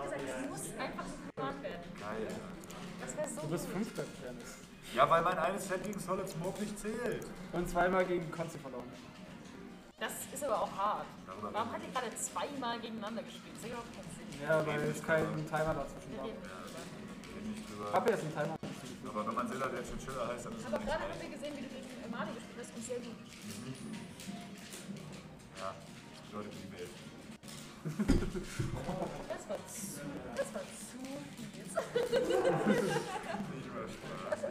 gesagt, es muss einfach so gemacht werden. Geil. Das wäre so. Du bist gut. 5. Fairness. Ja, weil mein eines Set gegen Solid Smoke nicht zählt. Und zweimal gegen Konzi verloren. Das ist aber auch hart. Darüber Warum hat ihr gerade zweimal gegeneinander gespielt? Das ergibt auch keinen Sinn. Ja, weil es kein Timer dazwischen Wir war. reden nicht drüber. Ich rede nicht drüber. Ich hab jetzt einen Timer. Aber wenn man Zilla der Chinchilla heißt, dann ist Aber man gerade nicht haben wir gesehen, wie du gegen Mali gespielt hast und sehr gut. Ja, das bedeutet die Welt. Das war zu viel. Nicht über Spaß.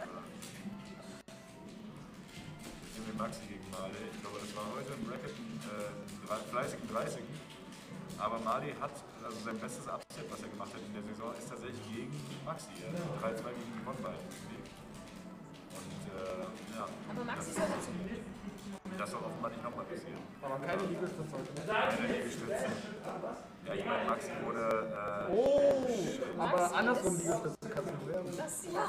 Ich nehme den Maxi gegen Mali. Ich glaube, das war heute im Bracket ein fleißigen 30. Aber Mali hat, also sein bestes Upset, was er gemacht hat in der Saison, ist tatsächlich gegen Maxi. Er hat 3-2 gegen die Bonbein gespielt. Und ja. Aber Maxi soll dazu gut. Das soll offenbar nicht nochmal passieren. Aber keine Liegestütze heute. Keine Liegestütze. Ja, ich meine, Maxi wurde. Aber Maxi andersrum ist- Liegestütze kannst du nicht werden. Das ja.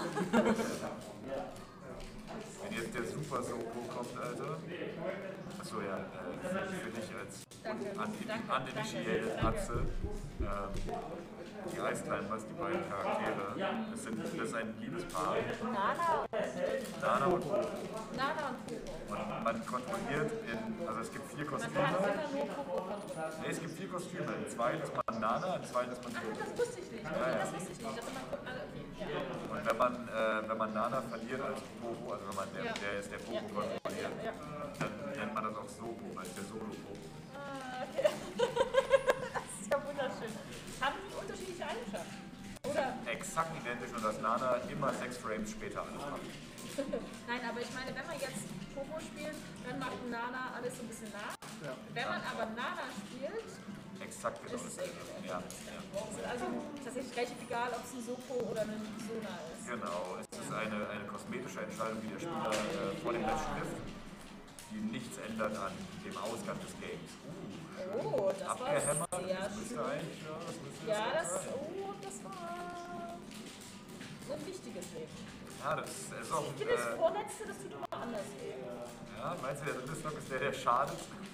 Wenn jetzt der Super Soko kommt, Alter. Achso, ja, für dich als uninitiated Atze. Die Eiskleinbers, die beiden Charaktere. Das ist ein Liebespaar. Nana Nana und und Poco. Nana und Poco. Und man kontrolliert also es gibt 4 Man Kostüme. kann immer nur Poco kontrollieren. Nee, es gibt 4 Kostüme. Im zweiten ist man Nana, im zweiten ist man Ach, Poco. das wusste ich nicht. Okay, das wusste ich nicht. Also man guckt alle. Okay. Ja. Und wenn man Nana verliert als Poco, also wenn man der ist der Poco kontrolliert, dann nennt man das auch Soko, als der Solo-Poco. Ah, okay. Das ist ja wunderschön. Haben die unterschiedliche Eigenschaften? Oder? Exakt identisch, nur dass Nana immer 6 Frames später alles macht. Nein, aber ich meine, wenn man jetzt Poco spielt, dann macht Nana alles so ein bisschen nach. Ja. Wenn man aber Nana spielt, Exakt genau ist es dasselbe. Ja, ja. ist also tatsächlich relativ egal, ob es ein Soko oder ein Sona ist. Genau, es ist eine kosmetische Entscheidung, die der Spieler vor dem Match trifft, die nichts ändert an dem Ausgang des Games. Oh, das war Abgehämmert, sehr das müsste schön. eigentlich, ja, das müsste Ja, jetzt das, sein. das war so ein wichtiges Ding. Ja, das ist auch Ich finde das Vorletzte, das tut immer anders weh. ja, meinst du, der dritte Stock ist der schadet?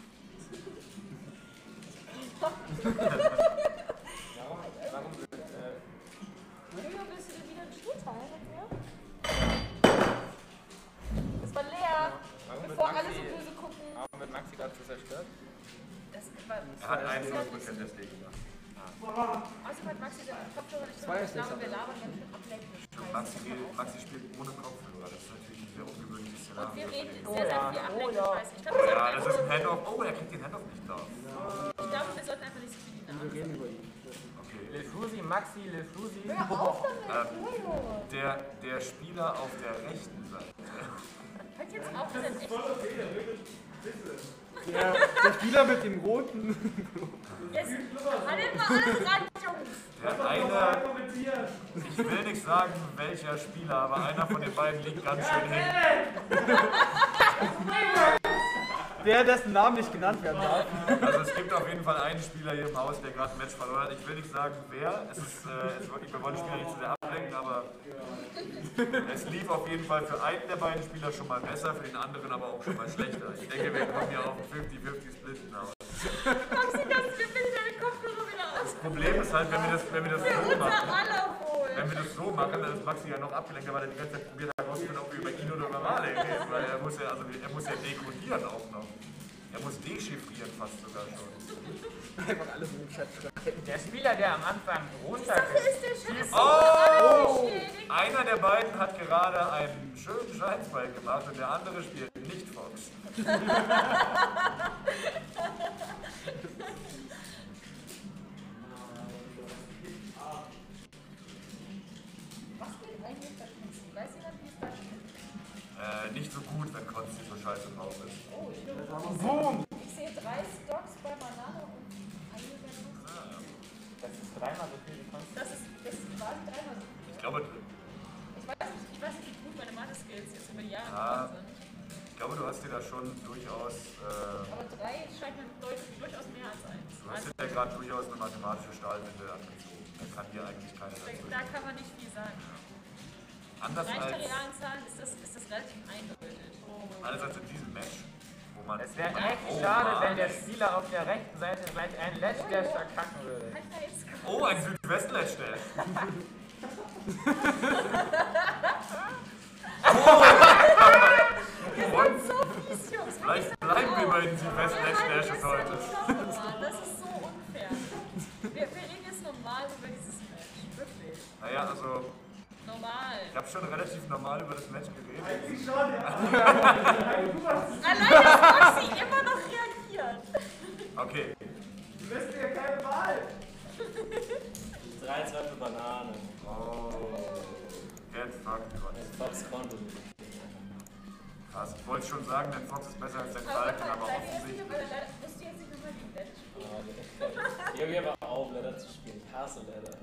Warum wird, Jojo, willst du dir wieder einen Stuhl teilen mit mir? Das war leer. Bevor alle so böse gucken. warum wird Maxi gerade so zerstört? Das war, Er hat einen Prozent des Ding gemacht. außerdem hat Maxi seinen Kopfhörer nicht drin. Ich glaube, wir labern ganz schön ablenken. Maxi spielt ohne Kopfhörer, das ist natürlich ein sehr ungewöhnliches Und Szenario. wir für reden den. sehr, sehr viel ablenken. Scheiße. Ich glaube, Ja, das ist ein Handoff. Oh, er kriegt den Handoff nicht drauf. wir sollten einfach nicht so viel Wir Namen. reden über ihn. Okay. Lefusi, Maxi, Lefusi. Hör auf damit, Jojo. Der Spieler auf der rechten Seite. Hört jetzt auf, das ist echt. Der Spieler mit dem roten. Jetzt haltet mal alles ran, Jungs. Der eine, ich will nicht sagen, welcher Spieler, aber einer von den beiden liegt ganz schön hinten. Der, dessen Namen nicht genannt werden darf. Also es gibt auf jeden Fall einen Spieler hier im Haus, der gerade ein Match verloren hat. Ich will nicht sagen, wer. Es ist wirklich, wir wollen die Spieler nicht zu sehr ablenken, aber es lief auf jeden Fall für einen der beiden Spieler schon mal besser, für den anderen aber auch schon mal schlechter. Ich denke, wir kommen hier auf einen 50-50-Split hinaus. Maxi, kannst du mir bitte deine Kopfhörer wieder aus? Das Problem ist halt, wenn wir das so machen. Alle wohl. Wenn wir das so machen, dann ist Maxi ja noch abgelenkt, weil er die ganze Zeit probiert herauszufinden, ob wir über ihn oder über Male reden. Weil er muss ja dekodieren auch noch. Er muss dechiffrieren fast sogar schon. Einfach alles in den Chat schreiben. Der Spieler, der am Anfang runter Sache ist der Chef. Oh! Einer der beiden hat gerade einen schönen Scheinsball gemacht und der andere spielt nicht Fox. Was geht eigentlich bei Konzi? Weiß jemand, wie es da steht? Nicht so gut, wenn Konsti so scheiße drauf ist. Oh, Boom! ich sehe 3 Stocks bei Banane und eine Banane. Das ist dreimal so viel wie Konsti. Das ist quasi 3-mal so viel. Ich glaube, Ich weiß nicht, wie gut meine Mathe-Skills jetzt über die Jahre Ah. geworden sind. ich glaube, du hast dir da schon durchaus, Aber 3 scheint mir durchaus mehr als 1. du hast dir da gerade durchaus eine mathematische Stahlwinde angezogen. Da kann dir eigentlich keiner dazu. Da kann man nicht viel sagen. Anders Reich der als, realen Zahlen ist das relativ eindeutig. anders als in diesem Match wo man... Es wäre wo man- echt oh, schade, Mann. wenn der Spieler auf der rechten Seite gleich einen Ledge-Dash verkacken würde. Halt da jetzt Oh, ein Südwest-Ledge-Dash. Und so fies, Jungs. vielleicht bleiben wir bei den Südwest-Ledge-Dashes heute. Das ist so unfair. Wir reden jetzt normal über dieses Match. Wirklich. Naja, also, Normal. ich habe schon relativ normal über das Match geredet. Allein, dass Maxi immer noch reagiert. Okay, Du lässt mir keine Wahl. 3 Zweifel Banane. oh, get fucked, Gott. Fox konnte. Krass, ich wollte schon sagen, denn Fox ist besser als der Aber Falcon, aber musst du offensichtlich. jetzt nicht nochmal die Match? Ich höre aber auf, Ladder zu spielen. Ich hasse Ladder.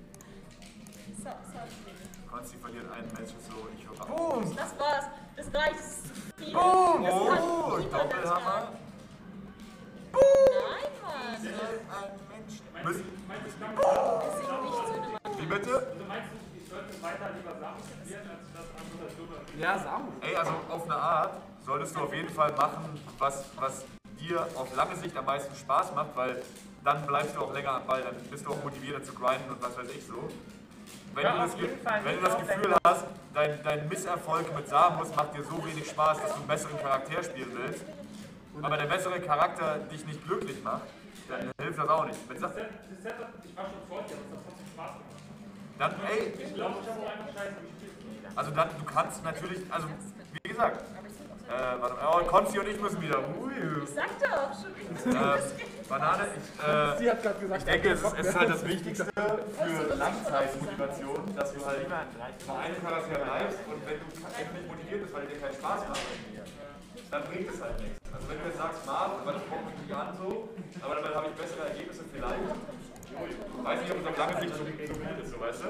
Konsti verliert ein Match, so ich höre auf. Boom! Das war's. Das reicht. Das ist zu viel. Boom! Das kann Oh, niemand Doppelhammer. ertragen. Nein, Mann. Ein Mensch. Das ist nicht so eine Wie bitte? Also meinst du, ich sollte weiter lieber Sachen studieren, als das andere Ja, Samu. Ey, also auf eine Art solltest du auf jeden Fall machen, was dir auf lange Sicht am meisten Spaß macht, weil dann bleibst du auch länger am Ball, dann bist du auch motivierter zu grinden und was weiß ich so. Wenn Ja, du auf jeden Fall wenn du nicht das auf Gefühl hast, dein Misserfolg mit Samus macht dir so wenig Spaß, dass du einen besseren Charakter spielen willst, aber der bessere Charakter dich nicht glücklich macht, dann hilft das auch nicht. Wenn Das Setup, ich war schon vor dir, aber es hat trotzdem Spaß gemacht. dann, ey, Ich glaube, ich habe auch einfach scheiße gespielt. also dann, du kannst natürlich, also wie gesagt, warte, oh, Konzi und ich müssen wieder. Ich sag doch schon wieder. Banane, Sie hat gerade gesagt, ich denke, es ist halt das Wichtigste für Langzeitmotivation, dass du halt bei einem Charakter bleibst und wenn du echt nicht motiviert bist, weil dir keinen Spaß macht, dann bringt es halt nichts. Also wenn du jetzt sagst, Marv, aber das kommt mich nicht an so, aber damit habe ich bessere Ergebnisse vielleicht. Weiß nicht, ob es auf lange Sicht so gut ist, so weißt du?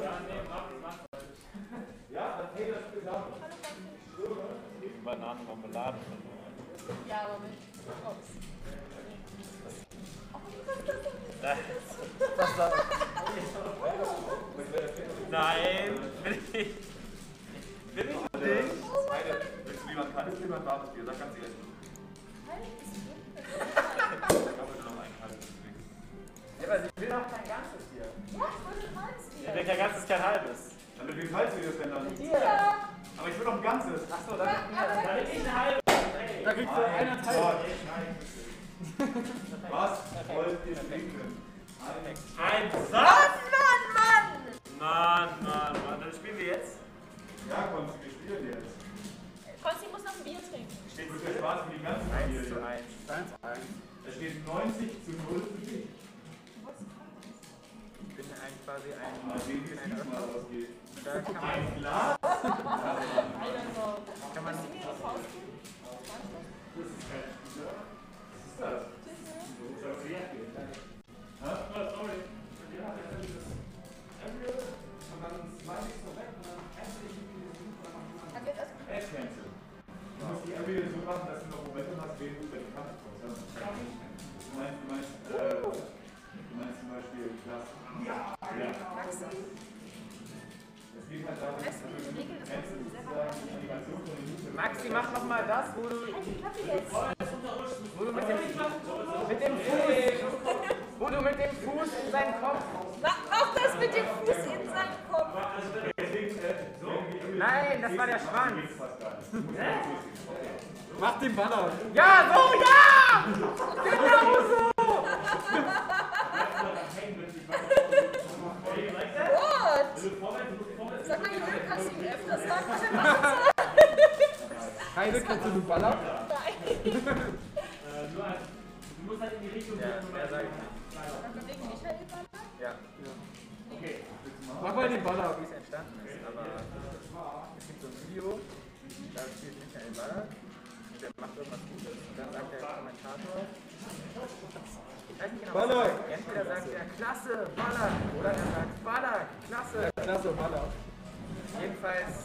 Ja, dann hey, das ist gesagt. Bananenmarmelade. Ja, aber mit Fox. Nein! Bin ich nicht? Willst du lieber ein lieber ein warmes Bier? Sag ganz ehrlich. Ich habe heute noch einen kaltes Bier. Ja, aber ich will auch kein ganzes hier. Ja, ich wollte keins Ich hier. will kein ganzes, kein halbes. Damit wie falsch du das denn dann? Ja. Aber ich will noch ein ganzes. Achso, dann will ich ein halbes. Da kriegst du einer Teil. Was wollt ihr trinken? Ein Mann, Saft! Mann, Mann! Mann, dann spielen wir jetzt. Ja, Konzi, wir spielen jetzt. Konsti muss noch ein Bier trinken. Steht mit der Spaß für die ganzen 1 zu Spiele. 1. Es steht 90 zu 0 für dich. Ich bin quasi Mal sehen, wie es diesmal ausgeht. Da kann man, Ein Glas? kann man Kannst du mir eine Faust geben? Was ist das? Ad-Cancel. Du musst die Area so machen, dass du noch Momentum hast, während du über die Kante kommst. Du meinst zum Beispiel Glas. Ja. Es geht halt darum, dass du Cancel sozusagen die Animation von den Minuten. Maxi, mach nochmal das, wo du mit dem Fuß in seinen Kopf. Auch das mit dem Fuß in seinen Kopf. Nein, das war der Schwanz. Mach den Banner. Ja, so, ja! Genau so! What? Sag mal, Jürgen, kannst du ihn öfter sagen, was er macht? Heide, kannst du den Banner? Nein. Du musst halt in die Richtung Ja, wer sagt Wegen Michael Baller? ja, Mach mal den Banner. wie es entstanden ist, aber es gibt so ein Video, da spielt Michael Baller und der macht irgendwas Gutes und dann sagt der Kommentator, ich weiß nicht genau, was er Baller! sagt. Entweder sagt er Klasse, Baller oder er sagt Baller, Klasse. Klasse, Banner. Jedenfalls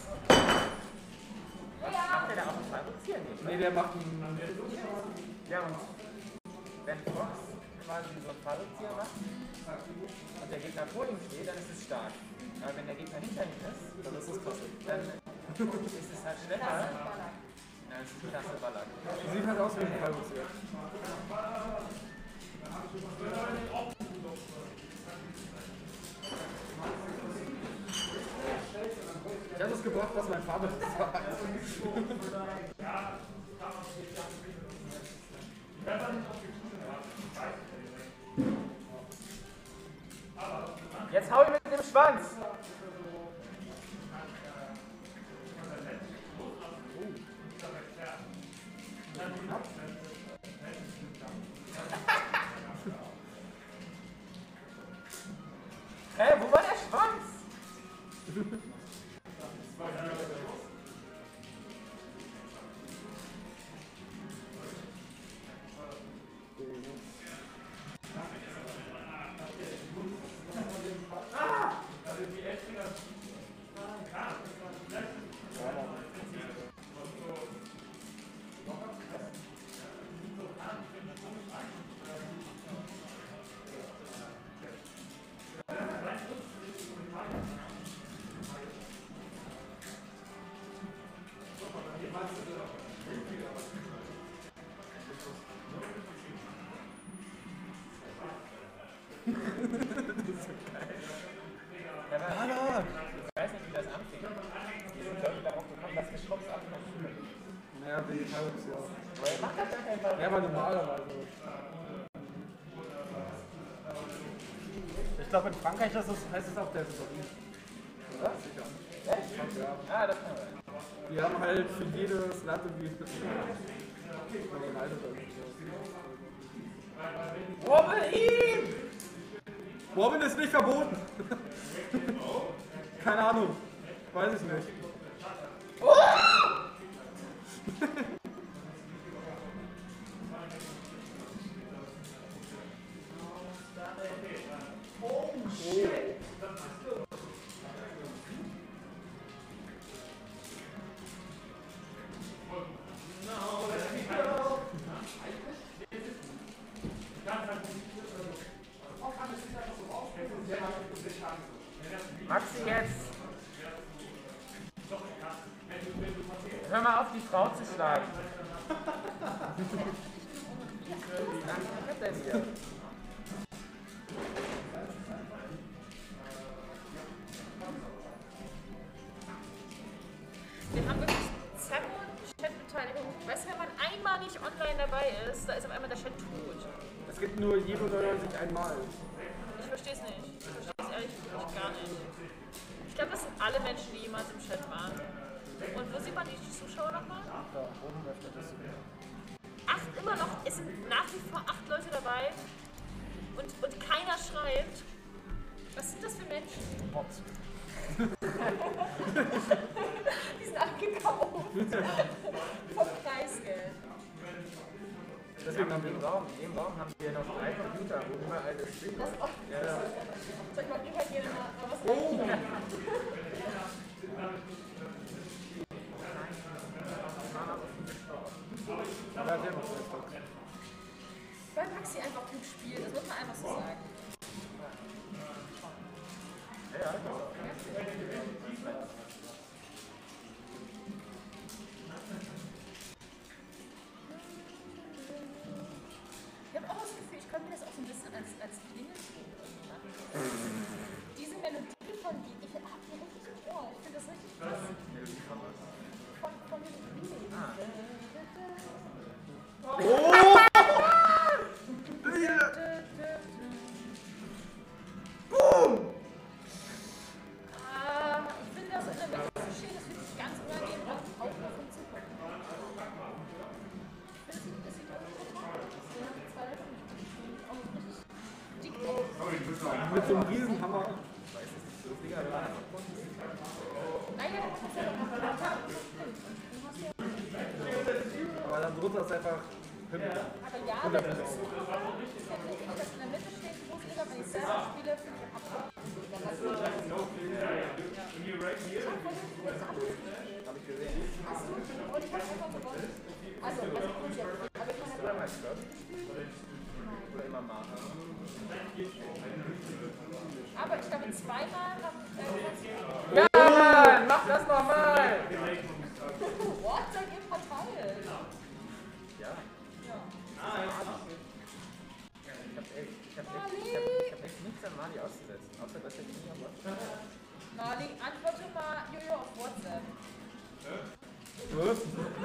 macht er da auch ein Fabrizieren nicht. Nee, der macht einen. Ja, und wenn Fox quasi so ein Fallrückzieher macht und der Gegner vor ihm steht, dann ist es stark. Aber wenn der Gegner hinter ihm ist, Dann ist es klasse. dann ist es halt schwächer. Ja, das ist ein klasse Ballack. Sieht halt aus wie ein Fallrückzieher. Ich habe es gebracht, was mein Vater sagt. Jetzt hau ich mit dem Schwanz! Hä, wo war der Schwanz? Ich weiß nicht, wie das anfing. Wir sind, glaube ich, darauf gekommen, dass wir Schubs abmachen. Naja, wegen Fallrückzieher. Aber er macht das gar keinen Fall. Ja, aber normalerweise. Ich glaube, in Frankreich heißt es auch der Souverän. Oder? Sicher. Echt? Ja. Ah, das kann sein. Die haben halt für jedes Land irgendwie. Wobbel ihn! Wobbin ist nicht verboten! Keine Ahnung. Weiß ich nicht. Maxi, jetzt! Hör mal auf, die Frau zu schlagen. Was hat denn hier? Wir haben wirklich Zero Chatbeteiligung. Weißt du, wenn man einmal nicht online dabei ist, da ist auf einmal der Chat tot. Es gibt nur jede oder sich einmal. Ich verstehe es nicht. Ich verstehe es ehrlich gesagt gar nicht. Ich glaube, das sind alle Menschen, die jemals im Chat waren. Und wo sieht man die Zuschauer nochmal? Da oben öffnet es. 8 immer noch. Es sind nach wie vor 8 Leute dabei. Und keiner schreibt. Was sind das für Menschen? Bots. Die sind abgekauft. Vom Preisgeld. Deswegen haben wir In dem Raum haben wir noch 3 Computer, wo überall das Stream ist. Soll ich mal übergehen und mal was sagen? Ja, der macht das. Weil Maxi einfach gut spielt, das muss man einfach so sagen. Ich habe auch das Gefühl, ich könnte mir das auch so ein bisschen als Klingelton machen. Diese Melodie von die, ich habe die richtig im Ohr. Ich finde das richtig krass. Von den ich finde das in der Mitte zu stehen, das fühlt sich ganz unangenehm an, auch nur vom Zugucken. Ich finde, das sieht auch nicht so aus. Wir haben 2 Leute auch richtig dick drauf. Mit so einem Riesenhammer. Naja, das ist ja doch noch Aber dann drunter ist einfach Himmel. aber ja, wenn ich das in der Mitte steht, muss ich, wenn ich selber spiele, finde ich absolut. Hab ich gesehen. Und ich habe einfach gewonnen. Also, das ist gut jetzt. Aber ich meine, Zweimal Scrub. Oder immer Marker. aber ich glaube, zweimal haben Ja, Mann! Mach das nochmal! What? Seid ihr fatal? Molly, antworte mal Jojo auf WhatsApp. Was?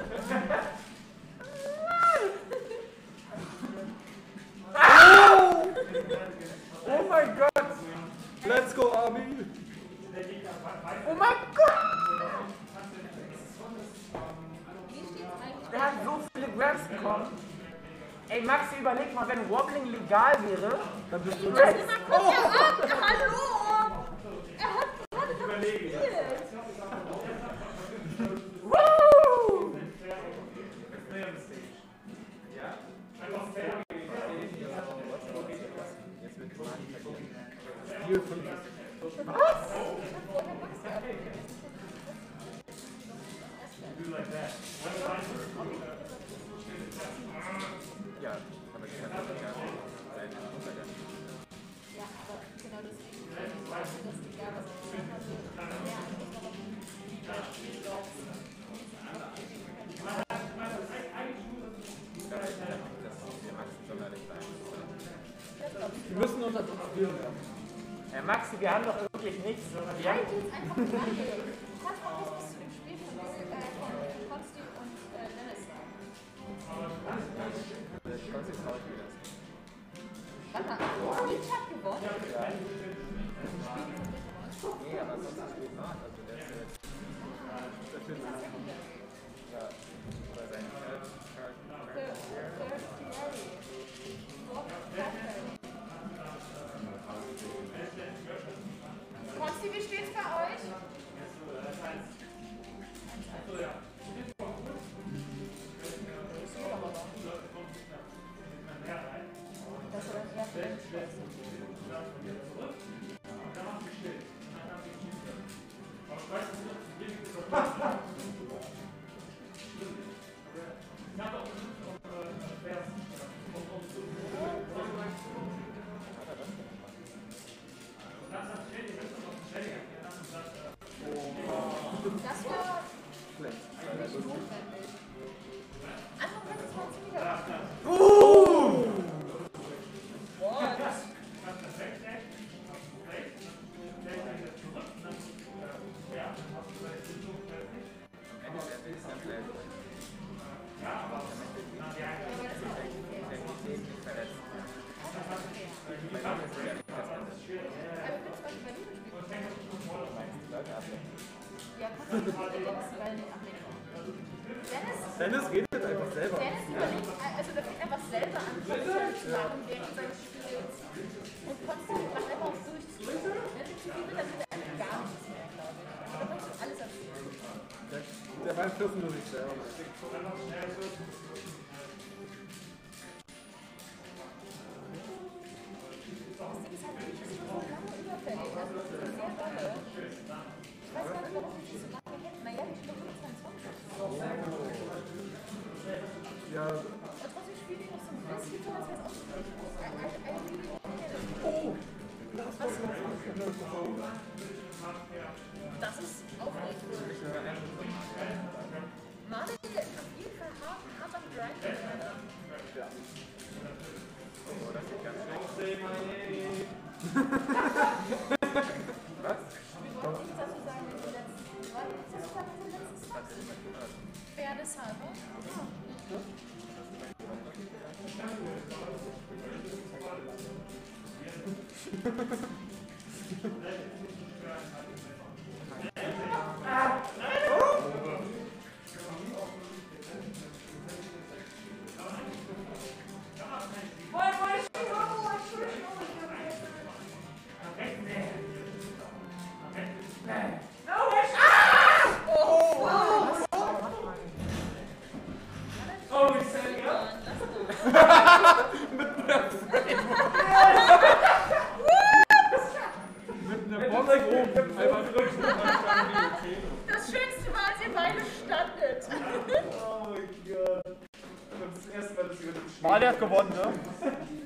Oh mein Gott! Let's go, Army! Oh mein Gott! Wie steht's eigentlich? Der hat so viele Grabs bekommen. Ey, Maxi, überleg mal, wenn Wobbling legal wäre, Dann bist du Guck mal, guck er ab! Hallo! Er hat gerade gespielt! Woo! Spiel 5. Ja, aber ich kann das gar nicht. Sein Untergang. Ja, aber genau deswegen weißt du, dass egal was ich gesagt habe, mehr eigentlich noch Wir müssen unter Druck spielen. Maxi, wir haben doch wirklich nichts. Wir haben halt jetzt einfach die Reihe. Du kannst auch was bis zu dem Spiel von Konstantin und Dennis sagen. Warte mal, Nietzsche hat gewonnen? Nee, aber sonst ist es not. Also der ist jetzt. Ja, oder sein Konsti, wie steht's bei euch? Das war nicht notwendig. Einfach mal das Ganze wieder. Dennis redet einfach selber. Dennis überlegt, also der fängt einfach selber an, Konzerte zu machen während seines Spiels. Und Konstantin macht einfach auf Durchzug. Wenn er zu viel will, dann will er einfach gar nichts mehr, glaube ich. Aber dann kannst du alles erzählen. Der beeinflusst nur sich selber. Das ist halt nicht so lange überfällig. Also das ist sehr lange. Ich weiß gar nicht, warum ich das so lange hätte. Naja, die Stunde 22. Ja, Und trotzdem spielt die noch so ein bisschen so, als wäre es auch so das ist aufregend. Marley ist auf jeden Fall hart am Grinden. Oh, das sieht ganz schlecht. Was? Was ist das zu sagen, wenn die letzten, was ist das zu sagen, wenn die letzten Songs sind? Pferdeshalber? Das Schönste war, als ihr beide standet. Marley hat gewonnen, ne?